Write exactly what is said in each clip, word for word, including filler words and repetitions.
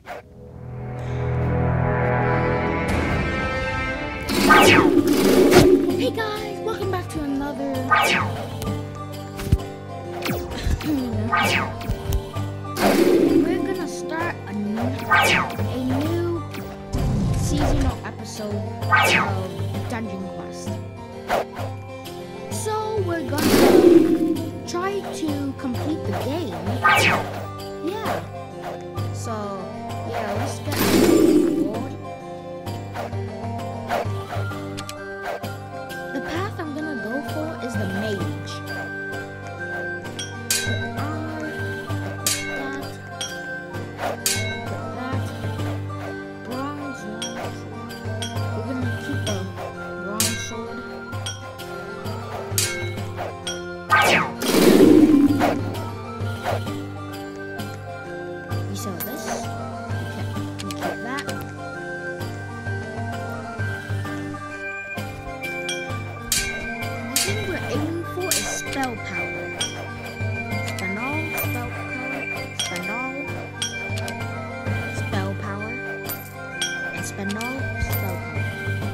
Hey guys, welcome back to another we're gonna start a new, a new seasonal episode of Dungeon Quest. So we're gonna try to complete the game. Yeah. So yeah, let's get board. The path I'm gonna go for is the mage. Put on, put that, put that, bronze, bronze. We're gonna keep the bronze sword. We sell this. We keep that. The thing we're aiming for is spell power. Spend all, spell power, spend all, spell power, and spend all, spell power.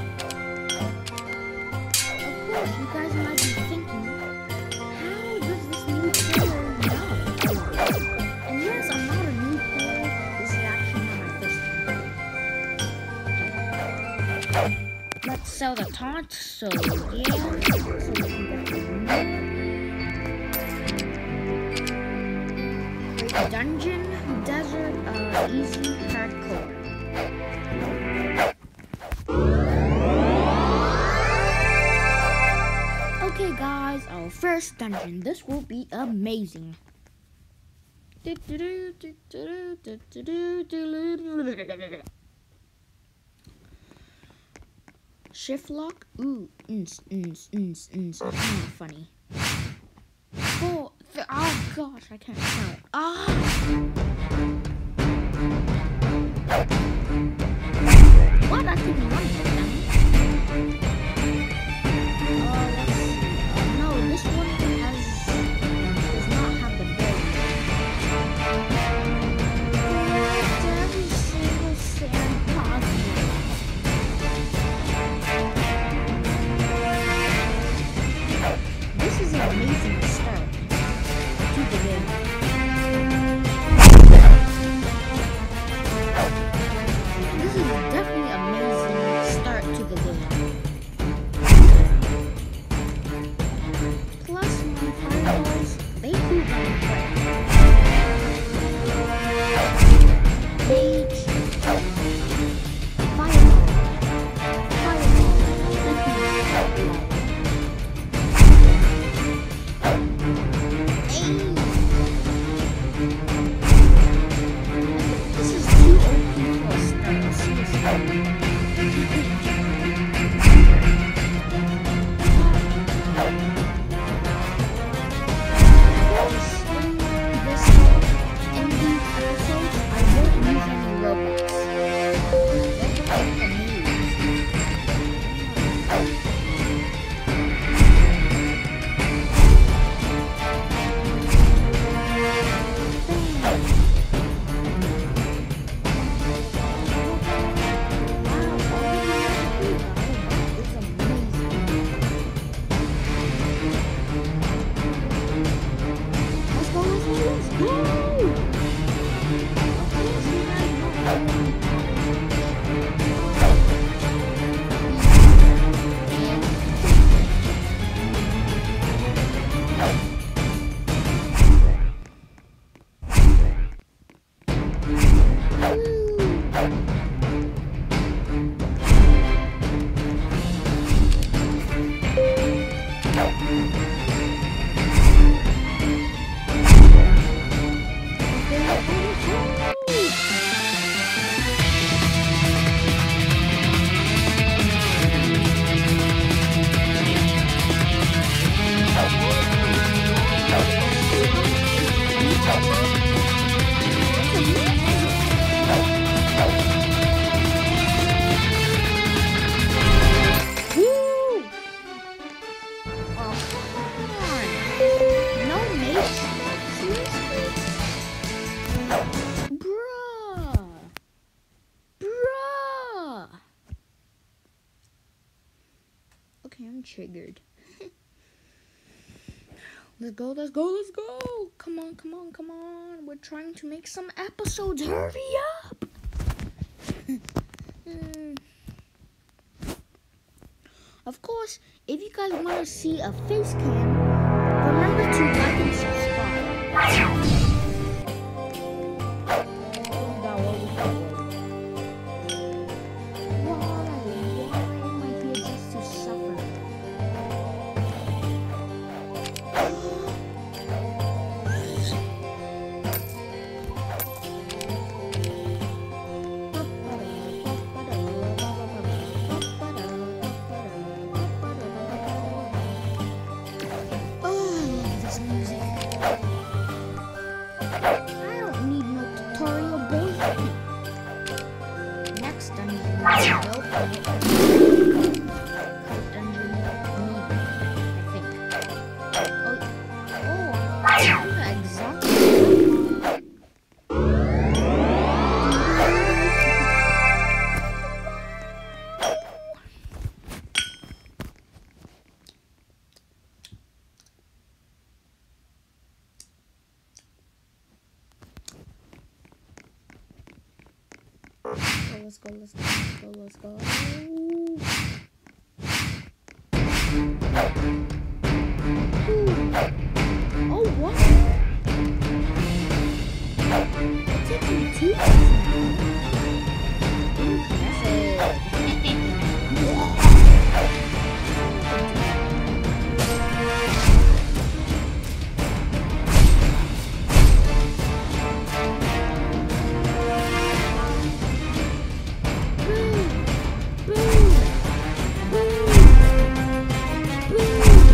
Of course, you guys might be thinking, how does this new player know? And yes, I'm not a new player. This is actually not my first time. Let's sell the taunt, so yeah, so we can get more. Create a dungeon, desert, uh, easy, hardcore. Okay guys, our first dungeon. This will be amazing. Shift lock? Ooh, ns, ns, ns, ns. That's not funny. Four, th oh gosh, I can't count. Ah! What? I could run with them. Uh, let's see. Uh, no, this one has, does not have the build. Collect every single sand possible. This is an amazing start to the game. This is definitely an amazing start to triggered. Let's go, let's go, let's go. Come on, come on, come on. We're trying to make some episodes. Hurry up. Hmm. Of course, if you guys want to see a face cam, remember to like and subscribe. Let's go, let's go, let's go, let's go. Ooh. Oh, what? It took me two seconds. Boom!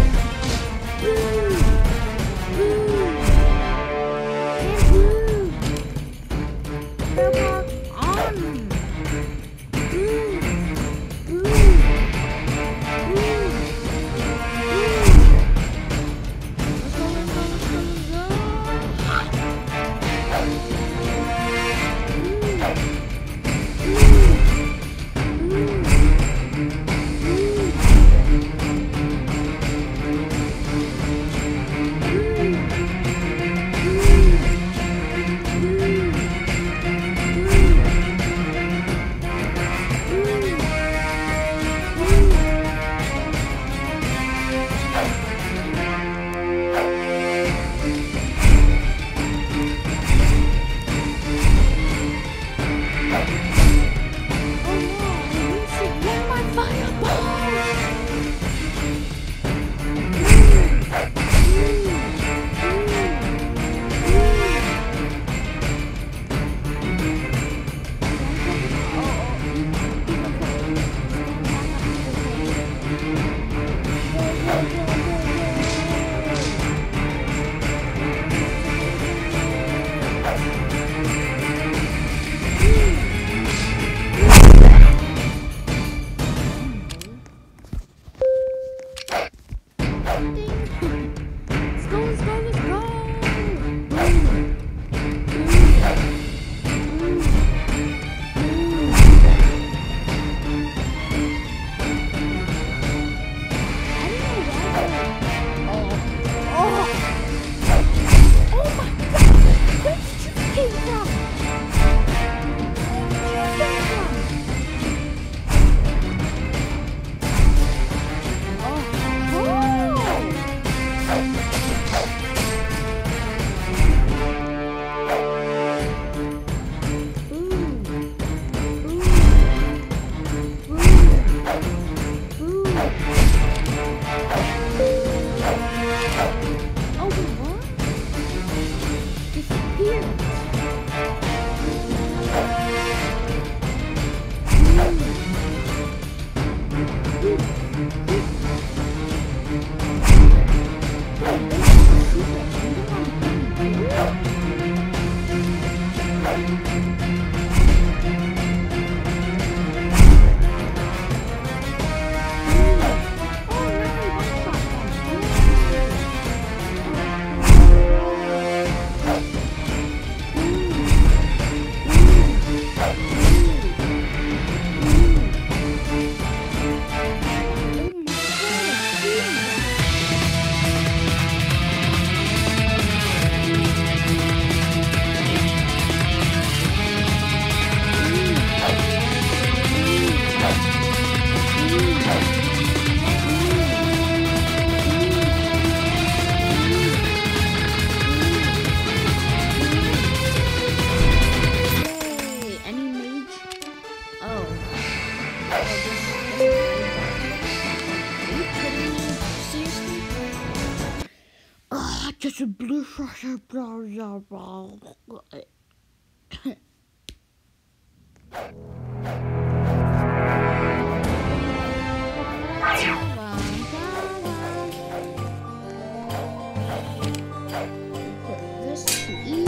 this to E.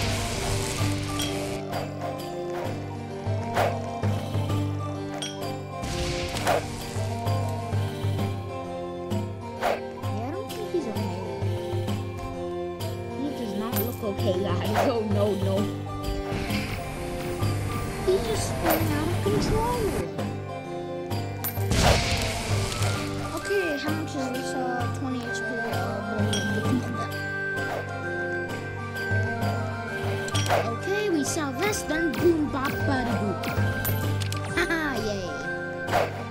Okay, guys. Oh no, no. He's just spinning out of control. Okay, how much is this? Uh, twenty H P. Uh, okay, we sell this, then boom, bop, buddy, boop. Haha, yay.